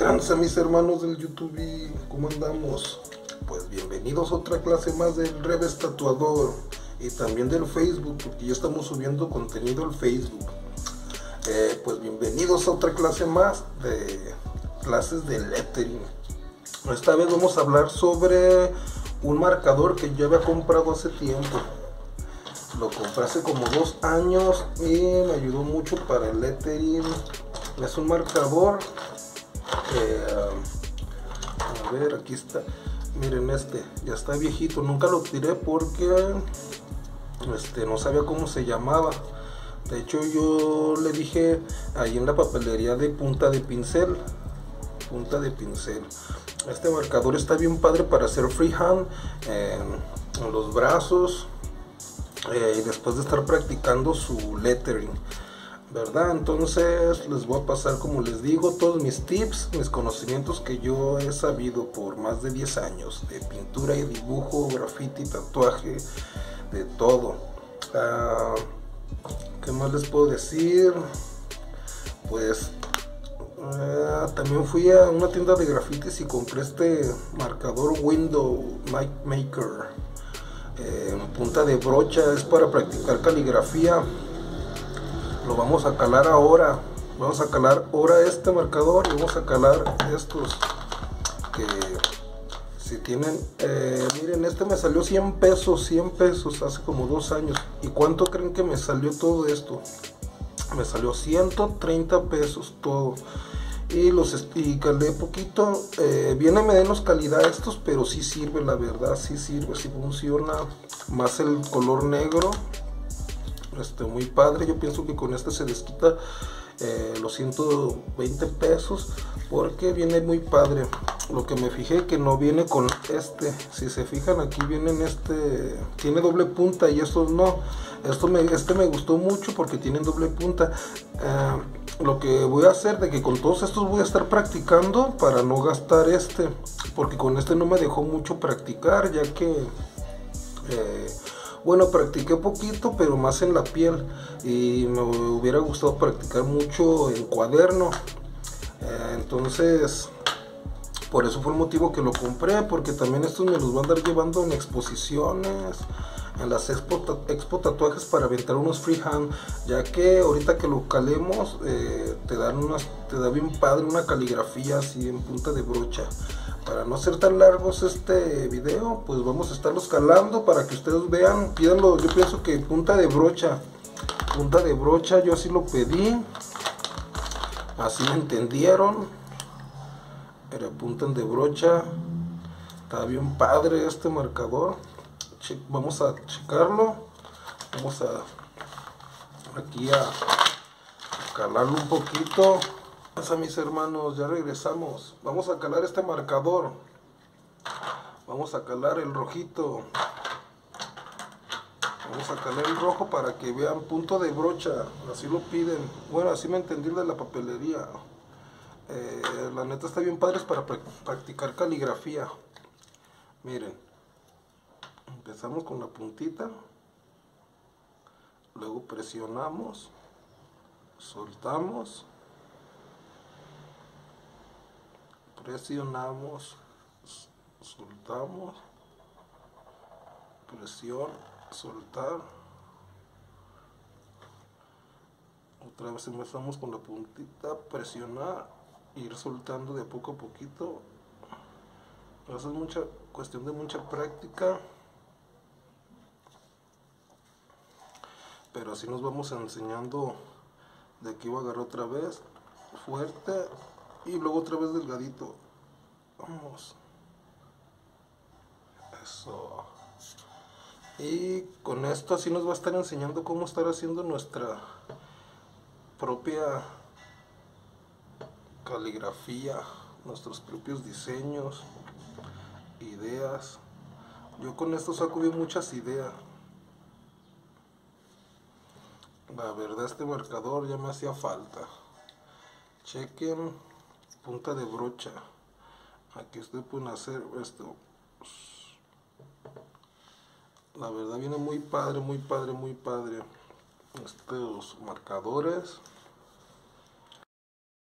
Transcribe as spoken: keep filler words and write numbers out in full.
tranza, mis hermanos del YouTube? ¿Y cómo andamos? Pues bienvenidos a otra clase más del Reves Tatuador y también del Facebook, porque ya estamos subiendo contenido al Facebook. Eh, pues bienvenidos a otra clase más de clases de lettering. Esta vez vamos a hablar sobre un marcador que yo había comprado hace tiempo. Lo compré hace como dos años y me ayudó mucho para el lettering. Es un marcador eh, a ver, aquí está. Miren, este ya está viejito, nunca lo tiré porque este no sabía cómo se llamaba. De hecho, yo le dije ahí en la papelería de punta de pincel, punta de pincel. Este marcador está bien padre para hacer freehand eh, en los brazos eh, y después de estar practicando su lettering, ¿verdad? Entonces les voy a pasar, como les digo, todos mis tips, mis conocimientos que yo he sabido por más de diez años de pintura y dibujo, graffiti, tatuaje, de todo. Uh, ¿Qué más les puedo decir? Pues uh, también fui a una tienda de grafitis y compré este marcador Window Maker eh, en punta de brocha. Es para practicar caligrafía. Lo vamos a calar ahora. Vamos a calar ahora este marcador y vamos a calar estos que si tienen, eh, miren, este me salió cien pesos, cien pesos hace como dos años. ¿Y cuánto creen que me salió todo esto? Me salió ciento treinta pesos todo. Y los y calé poquito, eh, viene menos calidad estos, pero sí sirve, la verdad, sí sirve, sí funciona. Más el color negro, este, muy padre. Yo pienso que con este se desquita eh, los ciento veinte pesos porque viene muy padre. Lo que me fijé que no viene con este, si se fijan aquí viene en este, tiene doble punta y estos no. Esto me, este me gustó mucho porque tienen doble punta. Eh, lo que voy a hacer de que con todos estos voy a estar practicando para no gastar este, porque con este no me dejó mucho practicar, ya que eh, bueno, practiqué poquito, pero más en la piel, y me hubiera gustado practicar mucho en cuaderno. Eh, entonces por eso fue el motivo que lo compré, porque también estos me los van a andar llevando en exposiciones, en las expo, expo tatuajes, para aventar unos freehand, ya que ahorita que lo calemos eh, te dan unas, te da bien padre una caligrafía así en punta de brocha. Para no ser tan largos este video, pues vamos a estarlos calando para que ustedes vean. Pídanlo, yo pienso que punta de brocha, punta de brocha, yo así lo pedí, así me entendieron. Pero apuntan de brocha. Está bien padre este marcador. Che, vamos a checarlo. Vamos a aquí a, a calarlo un poquito. Pasa, mis hermanos, ya regresamos. Vamos a calar este marcador. Vamos a calar el rojito. Vamos a calar el rojo para que vean punto de brocha. Así lo piden. Bueno, así me entendí de la papelería. Eh, la neta está bien padres para practicar caligrafía. Miren, empezamos con la puntita, luego presionamos, soltamos, presionamos, soltamos, presión, soltar. Otra vez empezamos con la puntita, presionar, ir soltando de poco a poquito. Eso es mucha cuestión de mucha práctica, pero así nos vamos enseñando. De aquí voy a agarrar otra vez fuerte y luego otra vez delgadito. Vamos, eso. Y con esto así nos va a estar enseñando cómo estar haciendo nuestra propia caligrafía, nuestros propios diseños, ideas. Yo con esto saco bien muchas ideas. La verdad, este marcador ya me hacía falta. Chequen, punta de brocha. Aquí ustedes pueden hacer esto. La verdad viene muy padre, muy padre, muy padre. Estos marcadores